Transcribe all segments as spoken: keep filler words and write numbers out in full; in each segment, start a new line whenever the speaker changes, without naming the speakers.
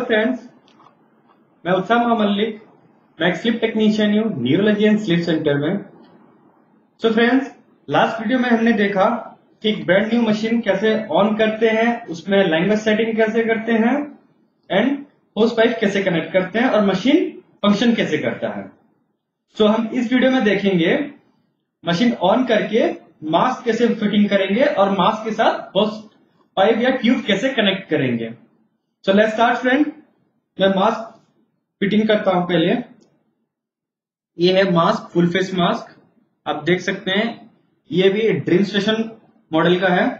Friends, मैं उत्साह मल्लिक, मैं एक स्लीप टेक्नीशियन हूँ न्यूरोलॉजी एंड स्लीप सेंटर में। सो फ्रेंड्स, लास्ट वीडियो में हमने देखा कि एक ब्रांड न्यू मशीन कैसे ऑन करते हैं, उसमें लैंग्वेज सेटिंग कैसे करते हैं एंड होस पाइप कैसे कनेक्ट करते हैं और मशीन फंक्शन कैसे करता है। सो so, हम इस वीडियो में देखेंगे मशीन ऑन करके मास्क कैसे फिटिंग करेंगे और मास्क के साथ होस पाइप या ट्यूब कैसे कनेक्ट करेंगे। So let's start friend. मैं मास्क फिटिंग करता हूं। पहले ये है मास्क, फुल फेस मास्क। आप देख सकते हैं ये भी ड्रीम स्टेशन मॉडल का है,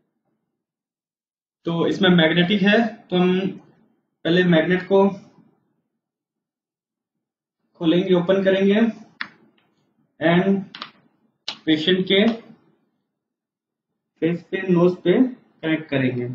तो इसमें मैग्नेटिक है। तो हम पहले मैग्नेट को खोलेंगे, ओपन करेंगे एंड पेशेंट के फेस पे, नोज पे कनेक्ट करेंगे।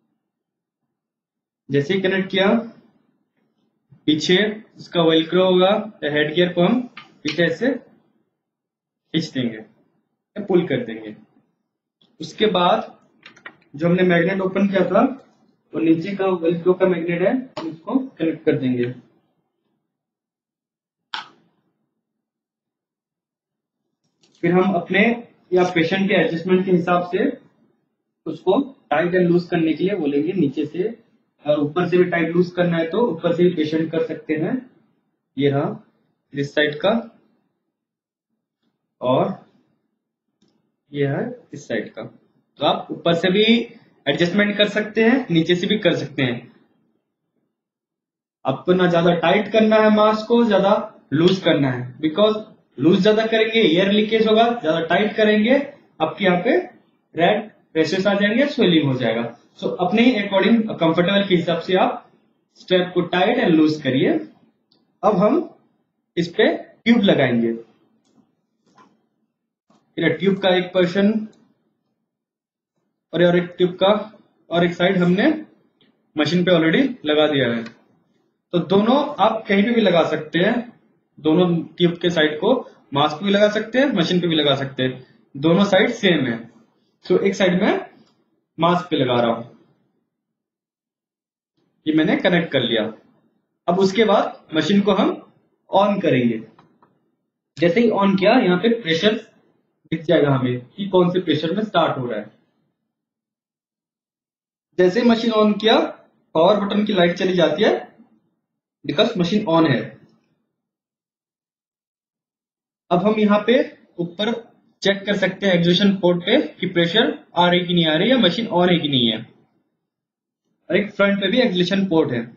जैसे ही कनेक्ट किया, पीछे इसका वेलक्रो होगा, हेड गियर को हम पीछे से खींच देंगे या पुल कर देंगे। उसके बाद जो हमने मैग्नेट ओपन किया था वो नीचे का वेलक्रो का मैग्नेट है, उसको कनेक्ट कर देंगे। फिर हम अपने या पेशेंट के एडजस्टमेंट के हिसाब से उसको टाइट एंड लूज करने के लिए बोलेंगे। नीचे से और ऊपर से भी टाइट लूज करना है तो ऊपर से भी पेशेंट कर सकते हैं। ये रहा इस साइड का और ये है इस साइड का। तो आप ऊपर से भी एडजस्टमेंट कर सकते हैं, नीचे से भी कर सकते हैं। आपको ना ज्यादा टाइट करना है मास्क को, ज्यादा लूज करना है, बिकॉज लूज ज्यादा करेंगे एयर लीकेज होगा, ज्यादा टाइट करेंगे आपके यहाँ पे रेड रेशेस आ जाएंगे, स्वेलिंग हो जाएगा। सो so, अपने ही अकॉर्डिंग कंफर्टेबल के हिसाब से आप स्ट्रैप को टाइट एंड लूज करिए। अब हम इस पे ट्यूब लगाएंगे। ट्यूब का एक पोर्शन और एक ट्यूब का और एक साइड हमने मशीन पे ऑलरेडी लगा दिया है। तो दोनों आप कहीं पे भी लगा सकते हैं। दोनों ट्यूब के साइड को मास्क भी लगा सकते हैं, मशीन पे भी लगा सकते हैं। दोनों साइड सेम है। तो एक साइड में मास्क पे लगा रहा हूं। ये मैंने कनेक्ट कर लिया। अब उसके बाद मशीन को हम ऑन करेंगे। जैसे ही ऑन किया, यहाँ पे प्रेशर दिख जाएगा हमें कि कौन से प्रेशर में स्टार्ट हो रहा है। जैसे मशीन ऑन किया, पावर बटन की लाइट चली जाती है बिकॉज मशीन ऑन है। अब हम यहाँ पे ऊपर चेक कर सकते हैं एग्जॉशन पोर्ट पे कि प्रेशर आ रही कि नहीं आ रही, या मशीन ऑन है कि नहीं है। और एक फ्रंट पे भी एग्जॉशन पोर्ट है।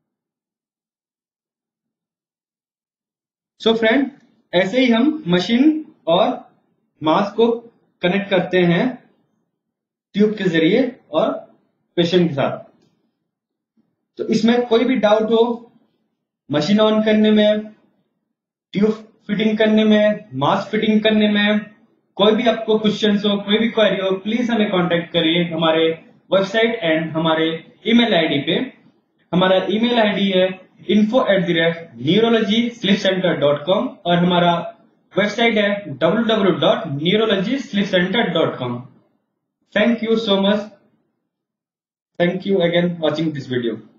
सो so फ्रेंड, ऐसे ही हम मशीन और मास्क को कनेक्ट करते हैं ट्यूब के जरिए और पेशेंट के साथ। तो इसमें कोई भी डाउट हो मशीन ऑन करने में, ट्यूब फिटिंग करने में, मास्क फिटिंग करने में, कोई भी आपको क्वेश्चन हो, कोई भी क्वेरी हो, प्लीज हमें कांटेक्ट करिए हमारे वेबसाइट एंड हमारे ईमेल आईडी पे। हमारा ईमेल आईडी है info at the rate neurology sleep centre dot com और हमारा वेबसाइट है W W W dot neurology sleep centre dot com. Thank you so much. Thank you again watching this video.